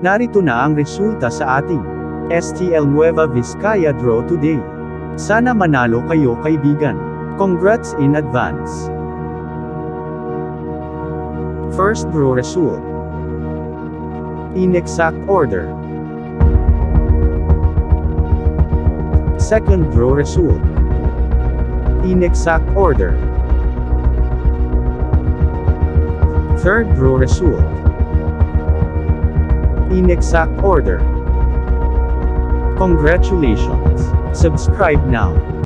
Narito na ang resulta sa ating STL Nueva Vizcaya draw today. Sana manalo kayo kaibigan. Congrats in advance. First draw result. In exact order. Second draw result. In exact order. Third draw result. In exact order. Congratulations. Subscribe now.